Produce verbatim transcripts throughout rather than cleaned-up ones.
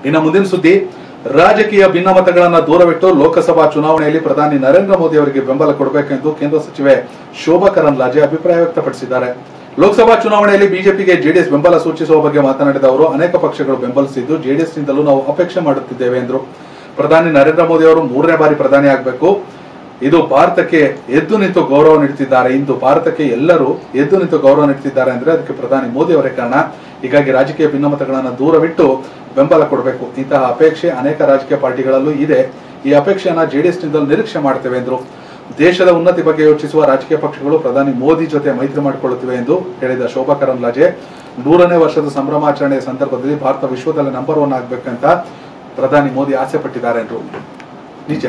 ಇನ್ನು ಮುಂದಿನ ಸುದ್ದಿ, ರಾಜಕೀಯ ಭಿನ್ನಮತಗಳನ್ನು ದೂರವಿಟ್ಟು ಲೋಕಸಭಾ ಚುನಾವಣೆಯಲ್ಲಿ ಪ್ರಧಾನಿ ನರೇಂದ್ರ ಮೋದಿ ಅವರಿಗೆ ಬೆಂಬಲ ಕೊಡಬೇಕೆಂದು ಕೇಂದ್ರ ಸಚಿವೆ ಶೋಭಾ ಕರಂದ್ಲಾಜೆ ಅಭಿಪ್ರಾಯ ವ್ಯಕ್ತಪಡಿಸಿದ್ದಾರೆ. ಲೋಕಸಭಾ ಚುನಾವಣೆಯಲ್ಲಿ ಬಿಜೆಪಿಗೆ ಜೆಡಿಎಸ್ ಬೆಂಬಲ ಸೂಚಿಸುವ ಬಗ್ಗೆ ಮಾತನಾಡಿದ ಅವರು, ಅನೇಕ ಪಕ್ಷಗಳು ಬೆಂಬಲಿಸಿದ್ದು ಜೆಡಿಎಸ್ ನಿಂದಲೂ ನಾವು ಅಪೇಕ್ಷೆ ಮಾಡುತ್ತಿದ್ದೇವೆ ಎಂದರು. ಪ್ರಧಾನಿ ನರೇಂದ್ರ ಮೋದಿ ಅವರು ಮೂರನೇ ಬಾರಿ ಪ್ರಧಾನಿ ಆಗಬೇಕು. ಇದು ಭಾರತಕ್ಕೆ ಎದ್ದು ನಿಂತು ಗೌರವ ನೀಡುತ್ತಿದ್ದಾರೆ. ಇಂದು ಭಾರತಕ್ಕೆ ಎಲ್ಲರೂ ಎದ್ದು ನಿಂತು ಗೌರವ ನೀಡುತ್ತಿದ್ದಾರೆ ಅಂದ್ರೆ ಅದಕ್ಕೆ ಪ್ರಧಾನಿ ಮೋದಿ ಅವರೇ ಕಾರಣ. ಹೀಗಾಗಿ ರಾಜಕೀಯ ಭಿನ್ನಮತಗಳನ್ನು ದೂರವಿಟ್ಟು ಬೆಂಬಲ ಕೊಡಬೇಕು. ಇಂತಹ ಅಪೇಕ್ಷೆ ಅನೇಕ ರಾಜಕೀಯ ಪಾರ್ಟಿಗಳಲ್ಲೂ ಇದೆ. ಈ ಅಪೇಕ್ಷೆಯನ್ನ ಜೆಡಿಎಸ್ ನಿಂದಲೂ ನಿರೀಕ್ಷೆ ಮಾಡ್ತೇವೆ ಎಂದರು. ದೇಶದ ಉನ್ನತಿ ಬಗ್ಗೆ ಯೋಚಿಸುವ ರಾಜಕೀಯ ಪಕ್ಷಗಳು ಪ್ರಧಾನಿ ಮೋದಿ ಜೊತೆ ಮೈತ್ರಿ ಮಾಡಿಕೊಳ್ಳುತ್ತಿವೆ ಎಂದು ಹೇಳಿದ ಶೋಭಾ ಕರಂದ್ಲಾಜೆ, ನೂರನೇ ವರ್ಷದ ಸಂಭ್ರಮಾಚರಣೆಯ ಸಂದರ್ಭದಲ್ಲಿ ಭಾರತ ವಿಶ್ವದಲ್ಲಿ ನಂಬರ್ ಒನ್ ಆಗ್ಬೇಕಂತ ಪ್ರಧಾನಿ ಮೋದಿ ಆಸೆ ಪಟ್ಟಿದ್ದಾರೆ ಎಂದರು. ನಿಜ,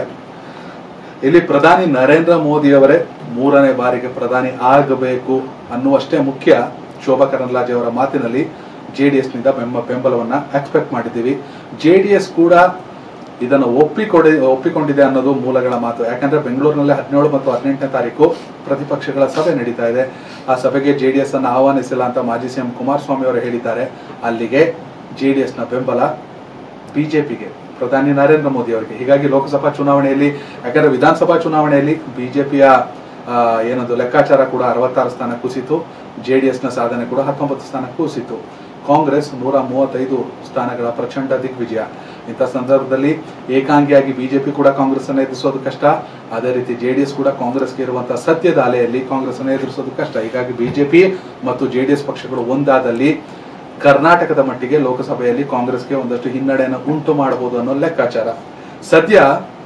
ಇಲ್ಲಿ ಪ್ರಧಾನಿ ನರೇಂದ್ರ ಮೋದಿ ಅವರೇ ಮೂರನೇ ಬಾರಿಗೆ ಪ್ರಧಾನಿ ಆಗಬೇಕು ಅನ್ನುವಷ್ಟೇ ಮುಖ್ಯ. ಶೋಭಾ ಕರಂದ್ಲಾಜೆ ಅವರ ಮಾತಿನಲ್ಲಿ ಜೆಡಿಎಸ್ ನಿಂದ ಬೆಂಬ ಬೆಂಬಲವನ್ನ ಎಕ್ಸ್ಪೆಕ್ಟ್ ಮಾಡಿದ್ದೀವಿ. ಜೆಡಿಎಸ್ ಕೂಡ ಇದನ್ನು ಒಪ್ಪಿಕೊಡಿ ಒಪ್ಪಿಕೊಂಡಿದೆ ಅನ್ನೋದು ಮೂಲಗಳ ಮಾತು. ಯಾಕಂದ್ರೆ ಬೆಂಗಳೂರಿನಲ್ಲಿ ಹದಿನೇಳು ಮತ್ತು ಹದಿನೆಂಟನೇ ತಾರೀಕು ಪ್ರತಿಪಕ್ಷಗಳ ಸಭೆ ನಡೀತಾ ಇದೆ. ಆ ಸಭೆಗೆ ಜೆಡಿಎಸ್ ಅನ್ನು ಆಹ್ವಾನಿಸಿಲ್ಲ ಅಂತ ಮಾಜಿ ಸಿಎಂ ಕುಮಾರಸ್ವಾಮಿ ಅವರು ಹೇಳಿದ್ದಾರೆ. ಅಲ್ಲಿಗೆ ಜೆಡಿಎಸ್ ನ ಬೆಂಬಲ ಬಿಜೆಪಿಗೆ, ಪ್ರಧಾನಿ ನರೇಂದ್ರ ಮೋದಿ ಅವರಿಗೆ. ಹೀಗಾಗಿ ಲೋಕಸಭಾ ಚುನಾವಣೆಯಲ್ಲಿ, ಯಾಕಂದ್ರೆ ವಿಧಾನಸಭಾ ಚುನಾವಣೆಯಲ್ಲಿ ಬಿಜೆಪಿಯ ಏನೊಂದು ಲೆಕ್ಕಾಚಾರ ಕೂಡ ಅರವತ್ತಾರು ಸ್ಥಾನ ಕುಸಿತು, ಜೆಡಿಎಸ್ ನ ಸಾಧನೆ ಕೂಡ ಹತ್ತೊಂಬತ್ತು ಸ್ಥಾನ ಕುಸಿತು. ಕಾಂಗ್ರೆಸ್ ನೂರ ಮೂವತ್ತೈದು ಸ್ಥಾನಗಳ ಪ್ರಚಂಡ ದಿಗ್ವಿಜಯ. ಇಂಥ ಸಂದರ್ಭದಲ್ಲಿ ಏಕಾಂಗಿಯಾಗಿ ಬಿಜೆಪಿ ಕೂಡ ಕಾಂಗ್ರೆಸ್ ಅನ್ನು ಎದುರಿಸೋದು ಕಷ್ಟ. ಅದೇ ರೀತಿ ಜೆಡಿಎಸ್ ಕೂಡ ಕಾಂಗ್ರೆಸ್ಗೆ ಇರುವಂತಹ ಸದ್ಯದ ಅಲೆಯಲ್ಲಿ ಕಾಂಗ್ರೆಸ್ ಅನ್ನು ಎದುರಿಸೋದು ಕಷ್ಟ. ಹೀಗಾಗಿ ಬಿಜೆಪಿ ಮತ್ತು ಜೆಡಿಎಸ್ ಪಕ್ಷಗಳು ಒಂದಾದಲ್ಲಿ ಕರ್ನಾಟಕದ ಮಟ್ಟಿಗೆ ಲೋಕಸಭೆಯಲ್ಲಿ ಕಾಂಗ್ರೆಸ್ಗೆ ಒಂದಷ್ಟು ಹಿನ್ನಡೆಯನ್ನು ಉಂಟು ಮಾಡಬಹುದು ಅನ್ನೋ ಲೆಕ್ಕಾಚಾರ. ಸದ್ಯ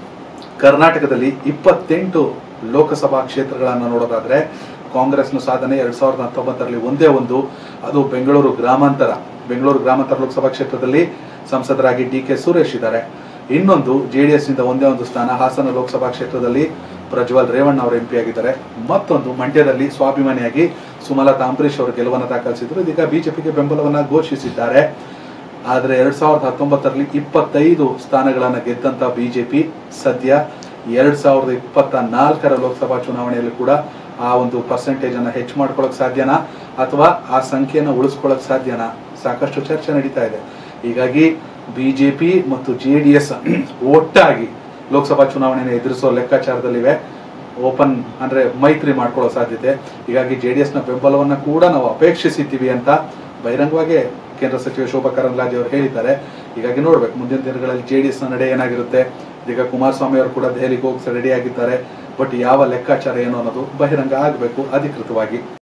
ಕರ್ನಾಟಕದಲ್ಲಿ ಇಪ್ಪತ್ತೆಂಟು ಲೋಕಸಭಾ ಕ್ಷೇತ್ರಗಳನ್ನು ನೋಡೋದಾದ್ರೆ ಕಾಂಗ್ರೆಸ್ನ ಸಾಧನೆ ಎರಡ್ ಸಾವಿರದ ಹತ್ತೊಂಬತ್ತರಲ್ಲಿ ಒಂದೇ ಒಂದು, ಅದು ಬೆಂಗಳೂರು ಗ್ರಾಮಾಂತರ. ಬೆಂಗಳೂರು ಗ್ರಾಮಾಂತರ ಲೋಕಸಭಾ ಕ್ಷೇತ್ರದಲ್ಲಿ ಸಂಸದರಾಗಿ ಡಿ ಕೆ ಸುರೇಶ್ ಇದ್ದಾರೆ. ಇನ್ನೊಂದು ಜೆಡಿಎಸ್ ನಿಂದ ಒಂದೇ ಒಂದು ಸ್ಥಾನ ಹಾಸನ ಲೋಕಸಭಾ ಕ್ಷೇತ್ರದಲ್ಲಿ ಪ್ರಜ್ವಲ್ ರೇವಣ್ಣ ಅವರು ಎಂಪಿ ಆಗಿದ್ದಾರೆ. ಮತ್ತೊಂದು ಮಂಡ್ಯದಲ್ಲಿ ಸ್ವಾಭಿಮಾನಿಯಾಗಿ ಸುಮಲತಾ ಅಂಬರೀಶ್ ಅವರು ಗೆಲುವನ್ನು ದಾಖಲಿಸಿದ್ರು. ಇದೀಗ ಬಿಜೆಪಿಗೆ ಬೆಂಬಲವನ್ನ ಘೋಷಿಸಿದ್ದಾರೆ. ಆದ್ರೆ ಎರಡ್ ಸಾವಿರದ ಹತ್ತೊಂಬತ್ತರಲ್ಲಿ ಇಪ್ಪತ್ತೈದು ಸ್ಥಾನಗಳನ್ನ ಗೆದ್ದಂತ ಬಿಜೆಪಿ ಸದ್ಯ ಎರಡ್ ಸಾವಿರದ ಇಪ್ಪತ್ತ ನಾಲ್ಕರ ಲೋಕಸಭಾ ಚುನಾವಣೆಯಲ್ಲಿ ಕೂಡ ಆ ಒಂದು ಪರ್ಸೆಂಟೇಜ್ ಅನ್ನ ಹೆಚ್ಚು ಮಾಡ್ಕೊಳಕ್ ಸಾಧ್ಯನಾ ಅಥವಾ ಆ ಸಂಖ್ಯೆಯನ್ನು ಉಳಿಸ್ಕೊಳಕ್ ಸಾಧ್ಯನಾ? ಸಾಕಷ್ಟು ಚರ್ಚೆ ನಡೀತಾ ಇದೆ. ಹೀಗಾಗಿ ಬಿಜೆಪಿ ಮತ್ತು ಜೆಡಿಎಸ್ ಒಟ್ಟಾಗಿ ಲೋಕಸಭಾ ಚುನಾವಣೆಯನ್ನು ಎದುರಿಸೋ ಲೆಕ್ಕಾಚಾರದಲ್ಲಿವೆ. ಓಪನ್ ಅಂದ್ರೆ ಮೈತ್ರಿ ಮಾಡ್ಕೊಳ್ಳೋ ಸಾಧ್ಯತೆ. ಹೀಗಾಗಿ ಜೆಡಿಎಸ್ ನ ಬೆಂಬಲವನ್ನ ಕೂಡ ನಾವು ಅಪೇಕ್ಷಿಸಿದ್ದೀವಿ ಅಂತ ಬಹಿರಂಗವಾಗಿ ಕೇಂದ್ರ ಸಚಿವೆ ಶೋಭಾ ಕರಂದ್ಲಾಜೆ ಅವರು ಹೇಳಿದ್ದಾರೆ. ಹೀಗಾಗಿ ನೋಡ್ಬೇಕು ಮುಂದಿನ ದಿನಗಳಲ್ಲಿ ಜೆಡಿಎಸ್ ನ ನಡೆ ಏನಾಗಿರುತ್ತೆ. ಈಗ ಕುಮಾರಸ್ವಾಮಿ ಅವರು ಕೂಡ ದೆಹಲಿಗೆ ಹೋಗಿ ರೆಡಿ ಆಗಿದ್ದಾರೆ. ಬಟ್ ಯಾವ ಲೆಕ್ಕಾಚಾರ ಏನು ಅನ್ನೋದು ಬಹಿರಂಗ ಆಗಬೇಕು ಅಧಿಕೃತವಾಗಿ.